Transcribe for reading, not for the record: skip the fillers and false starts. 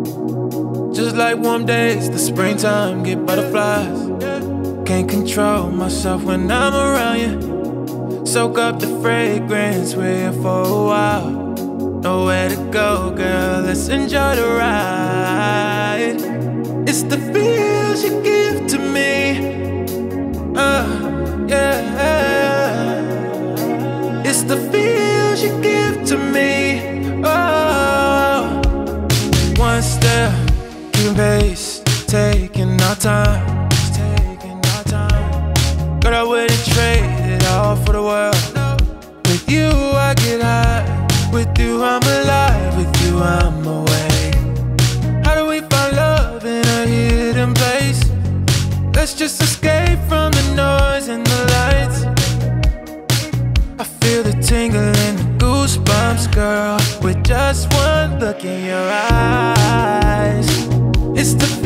Just like warm days, the springtime get butterflies. Can't control myself when I'm around you. Soak up the fragrance, we're here for a while. Nowhere to go, girl, let's enjoy the ride. It's the feels you give to me. Yeah. It's the feels you give to me. Oh, one step, keeping pace, taking our time. Girl, I wouldn't trade it all for the world. With you I get high, with you I'm alive, with you I'm away. How do we find love in a hidden place? Let's just escape from the noise and the lights. I feel the tingle and the goosebumps, girl, with just one look in your eyes. It's the